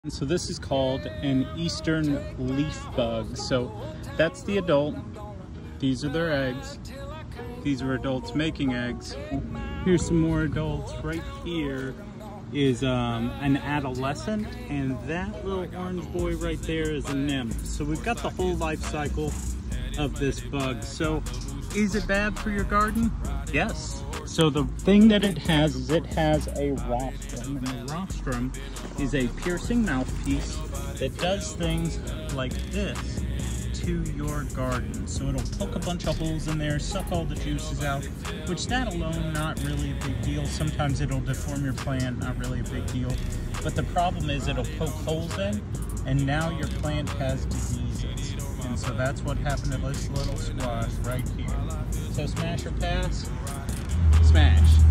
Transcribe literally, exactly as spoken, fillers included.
So this is called an eastern leaf bug. So that's the adult. These are their eggs. These are adults making eggs. Here's some more adults. Right here is um, an adolescent, and that little orange boy right there is a nymph. So we've got the whole life cycle of this bug. So is it bad for your garden? Yes. So the thing that it has is it has a rostrum, and the rostrum is a piercing mouthpiece that does things like this to your garden. So it'll poke a bunch of holes in there, suck all the juices out, which that alone, not really a big deal. Sometimes it'll deform your plant, not really a big deal. But the problem is it'll poke holes in, and now your plant has diseases. And so that's what happened to this little squash right here. So smash or pass? Smash.